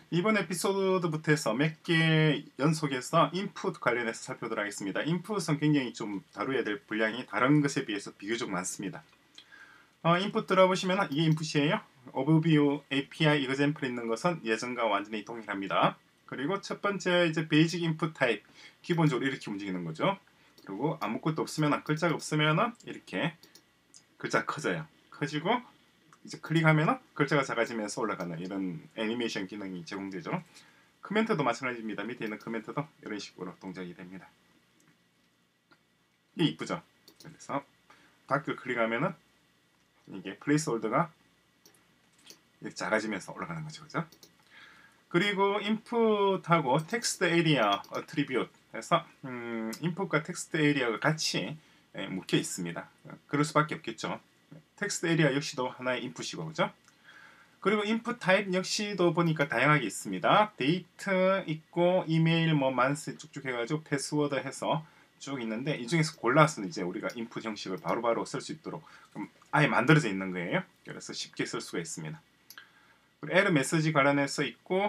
이번 에피소드부터 해서 몇 개 연속해서 인풋 관련해서 살펴보도록 하겠습니다. 인풋은 굉장히 좀 다루어야 될 분량이 다른 것에 비해서 비교적 많습니다. 인풋 들어보시면 이게 인풋이에요. 오버뷰 API example 있는 것은 예전과 완전히 동일합니다. 그리고 첫 번째 이제 베이직 인풋 타입, 기본적으로 이렇게 움직이는 거죠. 그리고 아무것도 없으면, 글자가 없으면 이렇게 글자 커져요. 커지고 이제 클릭하면 글자가 작아지면서 올라가는 이런 애니메이션 기능이 제공되죠. 코멘트도 마찬가지입니다. 밑에 있는 코멘트도 이런 식으로 동작이 됩니다. 이게 이쁘죠? 그래서 밖을 클릭하면은 이게 플레이스홀더가 이렇게 작아지면서 올라가는 거죠. 그죠? 그리고 인풋하고 텍스트 에리아 어트리뷰트 해서 인풋과 텍스트 에리아가 같이 묶여 있습니다. 그럴 수밖에 없겠죠. 텍스트 에리아 역시도 하나의 인풋이고, 그죠? 그리고 인풋 타입 역시도 보니까 다양하게 있습니다. 데이트 있고 이메일 뭐 만스 쭉쭉 해가지고 패스워드 해서 쭉 있는데, 이 중에서 골라서 이제 우리가 인풋 형식을 바로바로 쓸 수 있도록 아예 만들어져 있는 거예요. 그래서 쉽게 쓸 수가 있습니다. 그리고 에러 메시지 관련해서 있고,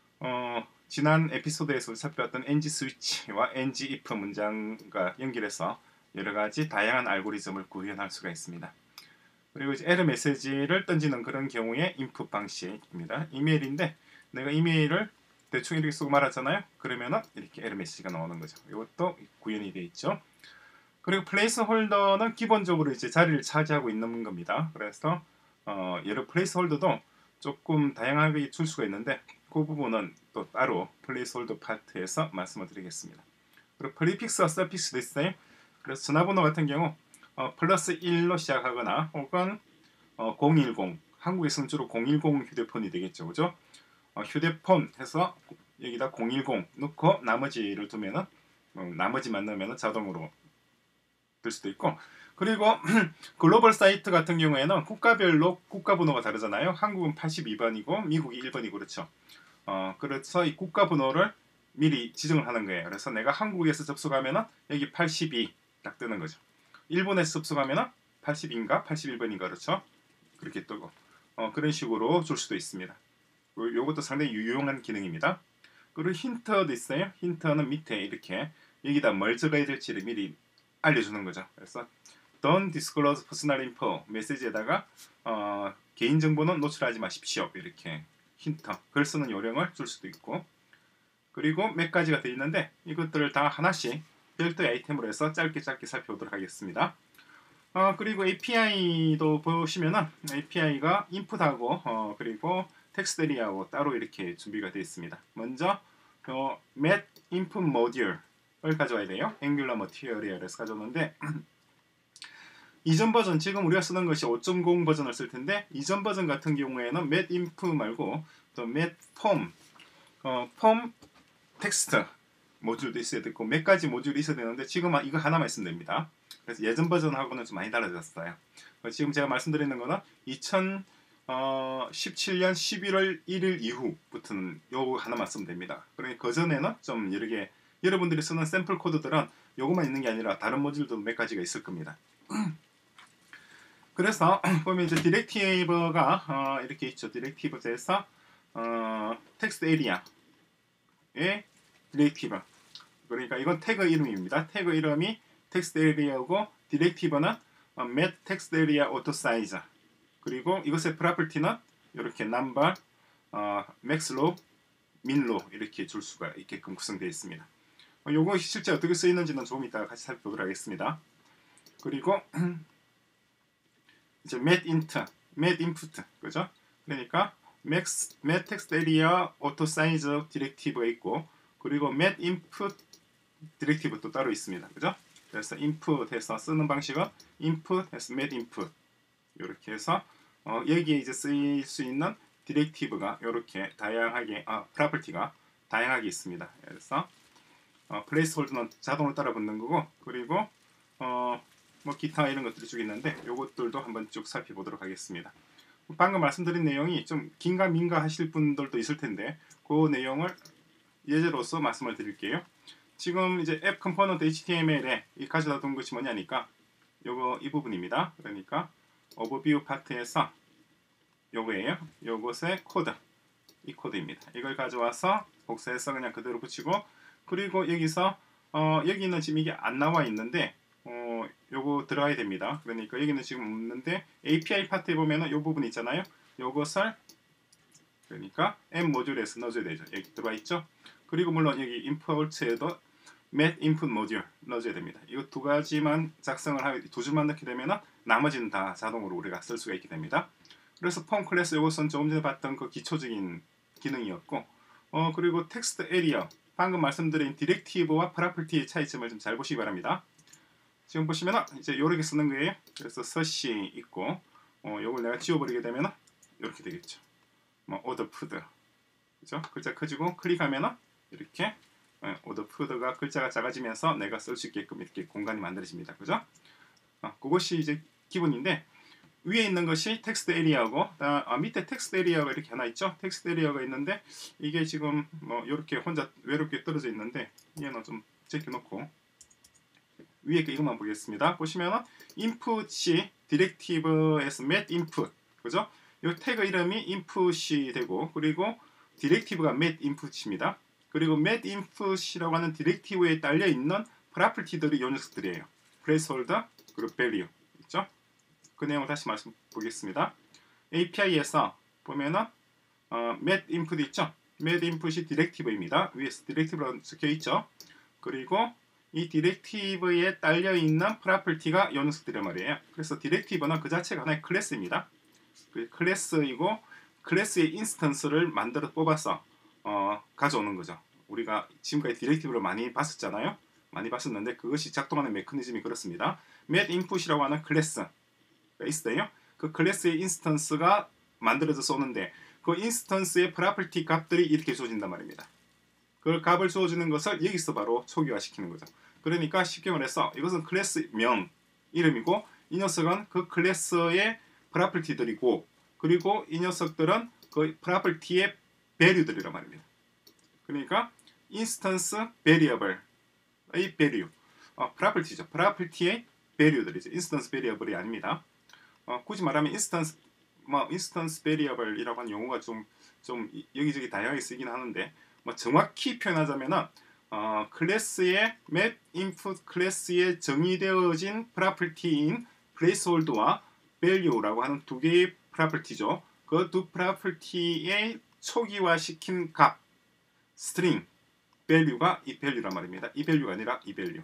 지난 에피소드에서 살펴봤던 ng 스위치와 ng if 문장과 연결해서 여러 가지 다양한 알고리즘을 구현할 수가 있습니다. 그리고 이제 에러 메시지를 던지는 그런 경우에 인풋 방식입니다. 이메일인데 내가 이메일을 대충 이렇게 쓰고 말았잖아요. 그러면은 이렇게 에러 메시지가 나오는 거죠. 이것도 구현이 되어 있죠. 그리고 플레이스 홀더는 기본적으로 이제 자리를 차지하고 있는 겁니다. 그래서 여러 플레이스 홀더도 조금 다양하게 줄 수가 있는데, 그 부분은 또 따로 플레이스 홀더 파트에서 말씀을 드리겠습니다. 그리고 프리픽스와 서픽스도 있어요. 그래서 전화번호 같은 경우 플러스 1로 시작하거나 혹은 010, 한국에서는 주로 010 휴대폰이 되겠죠. 그죠? 휴대폰 해서 여기다 010 넣고 나머지를 두면은 나머지만 넣으면 자동으로 될 수도 있고, 그리고 글로벌 사이트 같은 경우에는 국가별로 국가번호가 다르잖아요. 한국은 82번이고 미국이 1번이고 그렇죠. 그래서 이 국가번호를 미리 지정을 하는 거예요. 그래서 내가 한국에서 접속하면은 여기 82 딱 뜨는 거죠. 일본에서 접속하면은 80인가 81번인가 그렇죠. 그렇게 뜨고 그런 식으로 줄 수도 있습니다. 이것도 상당히 유용한 기능입니다. 그리고 힌트도 있어요. 힌트는 밑에 이렇게 여기다 뭘 적어야 될지를 미리 알려주는 거죠. 그래서 Don't disclose personal info 메시지에다가 개인정보는 노출하지 마십시오. 이렇게 힌트, 글 쓰는 요령을 줄 수도 있고, 그리고 몇 가지가 되어 있는데 이것들을 다 하나씩 별도의 아이템으로 해서 짧게 살펴보도록 하겠습니다. 그리고 API도 보시면은 API가 인풋하고 그리고 텍스트 에리아하고 따로 이렇게 준비가 되어 있습니다. 먼저 Met Input Module을 가져와야 돼요. Angular Material에서 가져오는데 이전 버전, 지금 우리가 쓰는 것이 5.0 버전을 쓸 텐데, 이전 버전 같은 경우에는 Met Input 말고 또 Met Form, Form 텍스트 모듈도 있어야 되고 몇 가지 모듈이 있어야 되는데 지금 이거 하나만 있으면 됩니다. 그래서 예전 버전하고는 좀 많이 달라졌어요. 지금 제가 말씀드리는 거는 2017년 11월 1일 이후부터는 요거 하나만 쓰면 됩니다. 그러니까 그전에는 좀 여러 개, 여러분들이 쓰는 샘플 코드들은 요거만 있는 게 아니라 다른 모듈도 몇 가지가 있을 겁니다. 그래서 보면 이제 디렉티브가 이렇게 있죠. 디렉티브에서 텍스트 에리아의 디렉티브, 그러니까 이건 태그 이름입니다. 태그 이름이 텍스트 에리아고 디렉티브는 met text area auto size, 그리고 이것의 프로퍼티는 이렇게 number, max row, min row 이렇게 줄 수가 있게끔 구성되어 있습니다. 요거 실제 어떻게 쓰이는지는 조금 이따가 같이 살펴보도록 하겠습니다. 그리고 이제 met int, met input, 그죠? 그러니까 met text area auto size 디렉티브가 있고, 그리고 met input 디렉티브도 따로 있습니다. 그죠? 그래서 input해서 쓰는 방식은 input해서 met input 이렇게 해서 여기에 이제 쓰일 수 있는 디렉티브가 이렇게 다양하게 프로퍼티가 다양하게 있습니다. 그래서 플레이스홀더는 자동으로 따라 붙는 거고, 그리고 뭐 기타 이런 것들이 쭉 있는데 요것들도 한번 쭉 살펴보도록 하겠습니다. 방금 말씀드린 내용이 좀 긴가 민가 하실 분들도 있을 텐데 그 내용을 예제로서 말씀을 드릴게요. 지금 이제 앱 컴포넌트 HTML에 가져다 둔 것이 뭐냐니까 요거 이 부분입니다. 그러니까 오버뷰 파트에서 요거예요. 요것의 코드, 이 코드입니다. 이걸 가져와서 복사해서 그냥 그대로 붙이고, 그리고 여기서 여기는 지금 이게 안 나와 있는데 요거 들어가야 됩니다. 그러니까 여기는 지금 없는데 API 파트에 보면은 요 부분 있잖아요. 요것을 그러니까 M 모듈에서 넣어줘야 되죠. 여기 들어와 있죠. 그리고 물론 여기 임포트에도 met input 모듈 넣어줘야 됩니다. 이거 두 가지만 작성을 하게, 두 줄만 넣게 되면은 나머지는 다 자동으로 우리가 쓸 수가 있게 됩니다. 그래서 폼 클래스 요것은 조금 전에 봤던 그 기초적인 기능이었고, 그리고 텍스트 에리어, 방금 말씀드린 디렉티브와 프로퍼티의 차이점을 좀 잘 보시기 바랍니다. 지금 보시면은 이제 이렇게 쓰는 거예요. 그래서 서시 있고, 요걸 내가 지워버리게 되면은 이렇게 되겠죠. 뭐 order food, 그죠? 글자 커지고 클릭하면은 이렇게 order food가 글자가 작아지면서 내가 쓸 수 있게끔 이렇게 공간이 만들어집니다. 그죠? 그것이 이제 기본인데, 위에 있는 것이 텍스트 에리어고, 밑에 텍스트 에리어가 이렇게 하나 있죠. 텍스트 에리어가 있는데 이게 지금 뭐 이렇게 혼자 외롭게 떨어져 있는데, 얘는 좀 제껴놓고 위에 이것만 보겠습니다. 보시면은 input이 디렉티브에서 met input, 그죠? 이 태그 이름이 input이 되고, 그리고 디렉티브가 met input입니다. 그리고 met input이라고 하는 디렉티브에 딸려 있는 프로퍼티들이 요 녀석들이에요. placeholder 그리고 value 있죠? 그 내용을 다시 말씀 보겠습니다. API에서 보면은 met input 있죠? met input이 디렉티브입니다. 위에서 디렉티브라고 적혀 있죠. 그리고 이 디렉티브에 딸려 있는 프로퍼티가 요 녀석들이란 말이에요. 그래서 디렉티브는 그 자체가 하나의 클래스입니다. 그 클래스이고, 클래스의 인스턴스를 만들어 뽑아서 가져오는 거죠. 우리가 지금까지 디렉티브를 많이 봤었잖아요. 많이 봤었는데 그것이 작동하는 메커니즘이 그렇습니다. met input이라고 하는 클래스가 있어요. 그 클래스의 인스턴스가 만들어져서 오는데, 그 인스턴스의 프로퍼티 값들이 이렇게 주어진단 말입니다. 그 값을 주어주는 것을 여기서 바로 초기화시키는 거죠. 그러니까 쉽게 말해서 이것은 클래스 명 이름이고, 이 녀석은 그 클래스의 프로퍼티들이고, 그리고 이 녀석들은 그 프로퍼티의 value들이란 말입니다. 그러니까 인스턴스 베리어블의 value, 프로퍼티죠. 프로퍼티의 value들이죠. 인스턴스 베리어블이 아닙니다. 굳이 말하면 인스턴스 베리어블이라고 하는 용어가 좀 여기저기 다양하게 쓰긴 하는데, 뭐 정확히 표현하자면은 클래스의 met input 클래스에 정의되어진 프로퍼티인 placeholder와 value라고 하는 두 개의 프로퍼티죠. 그 두 프로퍼티의 초기화시킨 값, string value가 이 value란 말입니다. 이 value가 아니라 이 value.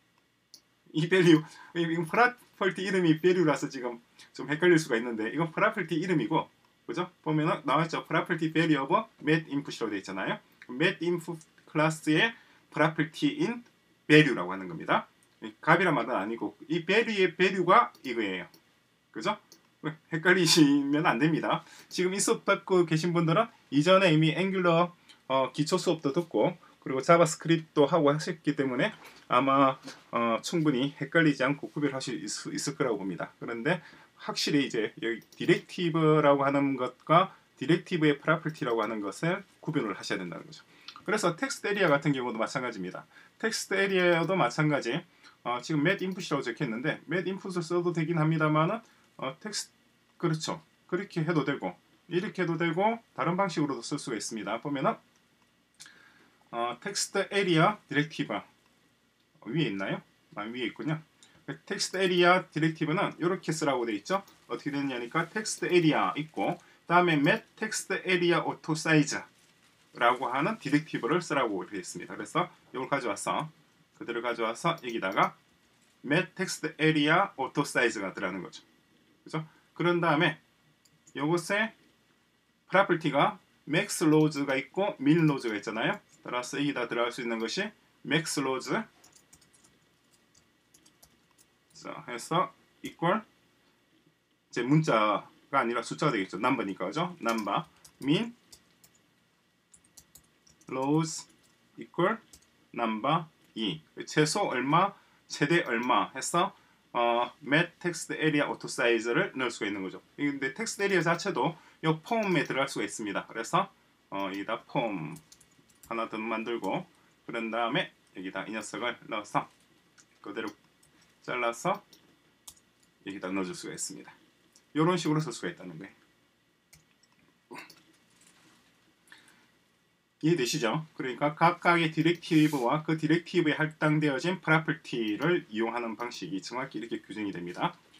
이 value, 이건 프로퍼티 이름이 value라서 지금 좀 헷갈릴 수가 있는데, 이건 프로퍼티 이름이고, 그죠? 보면은 나와있죠. 프로퍼티 value of met input이라고 되어 있잖아요. met input 클래스의 프로퍼티인 value라고 하는 겁니다. 값이란 말은 아니고 이 value의 value가 이거예요. 그죠? 헷갈리시면 안 됩니다. 지금 이 수업 듣고 계신 분들은 이전에 이미 앵귤러 기초 수업도 듣고, 그리고 자바스크립트도 하고 하셨기 때문에 아마 충분히 헷갈리지 않고 구별하실 수 있을 거라고 봅니다. 그런데 확실히 이제 여기 디렉티브라고 하는 것과 디렉티브의 프로퍼티라고 하는 것을 구별을 하셔야 된다는 거죠. 그래서 텍스트 에리어 같은 경우도 마찬가지입니다. 텍스트 에리어도 마찬가지. 지금 met input이라고 적혀있는데 met input을 써도 되긴 합니다만은 텍스트, 그렇죠. 그렇게 해도 되고 이렇게 해도 되고 다른 방식으로도 쓸 수가 있습니다. 보면은 텍스트 에리어 디렉티브 위에 있나요? 위에 있군요. 텍스트 에리어 디렉티브는 이렇게 쓰라고 되어 있죠. 어떻게 되느냐니까 텍스트 에리어 있고, 다음에 met 텍스트 에리어 auto size라고 하는 디렉티브를 쓰라고 되어 있습니다. 그래서 이걸 가져와서 그대로 가져와서 여기다가 met 텍스트 에리어 auto size가 들어가는 거죠. 그죠? 그런 다음에 이것에 프로퍼티가 max rows,가 있고 min rows,가 있잖아요. 따라서 여기다 들어갈 수 있는 것이 max rows 해서 equal, 이제 문자가 아니라 숫자가 되겠죠. number니까, 그죠? number min rows equal number 2, 최소 얼마, 최대 얼마 해서 met text area auto size를 넣을 수가 있는 거죠. 근데 텍스트 에리어 자체도 이 폼에 들어갈 수가 있습니다. 그래서 여기다 폼 하나 더 만들고, 그런 다음에 여기다 이 녀석을 넣어서 그대로 잘라서 여기다 넣어줄 수가 있습니다. 이런 식으로 쓸 수가 있다는 거예요. 이해되시죠? 그러니까 각각의 디렉티브와 그 디렉티브에 할당되어진 프로퍼티를 이용하는 방식이 정확히 이렇게 규정이 됩니다.